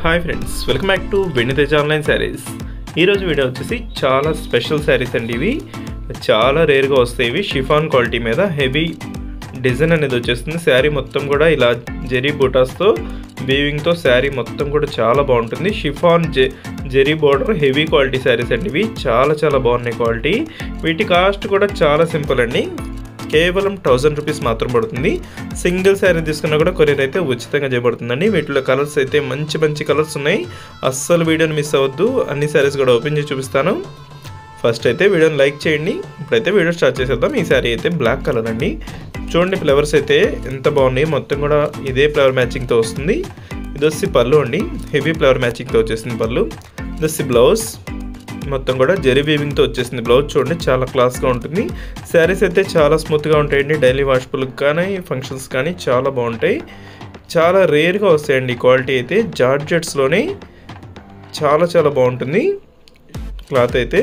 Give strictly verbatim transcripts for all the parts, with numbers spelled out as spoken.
Hi friends, welcome back to Venneteja online sarees. ఈరోజు video వచ్చేసి చాలా స్పెషల్ శారీస్ అండి. ఇవి చాలా రేర్గా వస్తాయి. ఇవి షిఫాన్ క్వాలిటీ మీద హెవీ డిజైన్ అనేది వచ్చేస్తుంది. శారీ మొత్తం కూడా ఇలా జెరీ బూటాస్తో వీవింగ్తో శారీ మొత్తం కూడా చాలా బాగుంటుంది. షిఫాన్ జె zari border heavy quality sarees అండి. ఇవి చాలా చాలా బాగున్నాయి క్వాలిటీ. వీటి కాస్ట్ కూడా చాలా సింపుల్ అండి, కేవలం థౌజండ్ రూపీస్ మాత్రం పడుతుంది. సింగిల్ శారీ తీసుకున్నా కూడా కొరియర్ అయితే ఉచితంగా చేయబడుతుందండి. వీటిలో కలర్స్ అయితే మంచి మంచి కలర్స్ ఉన్నాయి. అస్సలు వీడియోని మిస్ అవ్వద్దు. అన్ని శారీస్ కూడా ఓపెన్ చేసి చూపిస్తాను. ఫస్ట్ అయితే వీడియోని లైక్ చేయండి. ఇప్పుడైతే వీడియో స్టార్ట్ చేసేద్దాం. ఈ శారీ అయితే బ్లాక్ కలర్ అండి. చూడండి ఫ్లవర్స్ అయితే ఎంత బాగున్నాయి. మొత్తం కూడా ఇదే ఫ్లవర్ మ్యాచింగ్తో వస్తుంది. ఇది వచ్చి పళ్ళు అండి, హెవీ ఫ్లవర్ మ్యాచింగ్తో వచ్చేసింది పళ్ళు. ఇది వచ్చి బ్లౌజ్, మొత్తం కూడా జెరీ వీవింగ్తో వచ్చేసింది బ్లౌజ్. చూడండి చాలా క్లాస్గా ఉంటుంది. శారీస్ అయితే చాలా స్మూత్గా ఉంటాయండి. డైలీ వాష్బుల్కి కానీ ఫంక్షన్స్ కానీ చాలా బాగుంటాయి. చాలా రేర్గా వస్తాయండి. క్వాలిటీ అయితే జార్జెట్స్లోనే చాలా చాలా బాగుంటుంది. క్లాత్ అయితే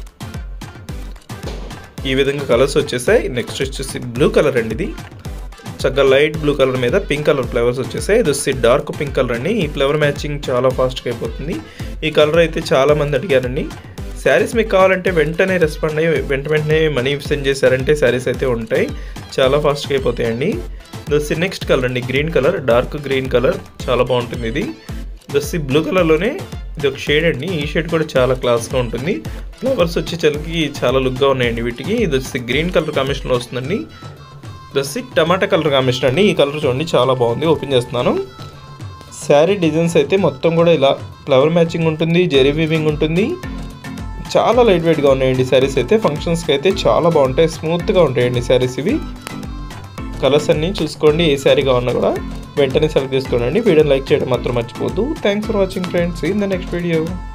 ఈ విధంగా కలర్స్ వచ్చేసాయి. నెక్స్ట్ వచ్చేసి బ్లూ కలర్ అండి. ఇది చక్కగా లైట్ బ్లూ కలర్ మీద పింక్ కలర్ ఫ్లవర్స్ వచ్చేసాయి. ఇది వచ్చి డార్క్ పింక్ కలర్ అండి. ఈ ఫ్లవర్ మ్యాచింగ్ చాలా ఫాస్ట్గా అయిపోతుంది. ఈ కలర్ అయితే చాలా మంది అడిగారండి. శారీస్ మీకు కావాలంటే వెంటనే రెస్పాండ్ అయ్యి వెంట వెంటనే మనీ సెండ్ చేశారంటే శారీస్ అయితే ఉంటాయి, చాలా ఫాస్ట్గా అయిపోతాయండి. ఇది వచ్చి నెక్స్ట్ కలర్ అండి, green colour, dark green colour, చాలా బాగుంటుంది. ఇది ఇది వచ్చి బ్లూ కలర్లోనే ఇది ఒక షేడ్ అండి. ఈ షేడ్ కూడా చాలా క్లాస్గా ఉంటుంది. ఫ్లవర్స్ వచ్చి చలికి చాలా లుక్గా ఉన్నాయండి వీటికి. ఇది వచ్చి గ్రీన్ కలర్ కాంబినేషన్లో వస్తుందండి. ఇది వచ్చి టమాటా కలర్ కాంబినేషన్ అండి. ఈ కలర్ చూడండి చాలా బాగుంది. ఓపెన్ చేస్తున్నాను. శారీ డిజైన్స్ అయితే మొత్తం కూడా ఇలా ఫ్లవర్ మ్యాచింగ్ ఉంటుంది, జెరీ వీవింగ్ ఉంటుంది. చాలా లైట్ వెయిట్గా ఉన్నాయండి శారీస్ అయితే. ఫంక్షన్స్కి అయితే చాలా బాగుంటాయి, స్మూత్గా ఉంటాయండి శారీస్ ఇవి. కలర్స్ అన్నీ చూసుకోండి. ఏ శారీ కావాలన్నా కూడా వెంటనే సెలెక్ట్ చేసుకోండి. వీడియోని లైక్ చేయడం మాత్రం మర్చిపోవద్దు. Thanks for watching friends. In the next video.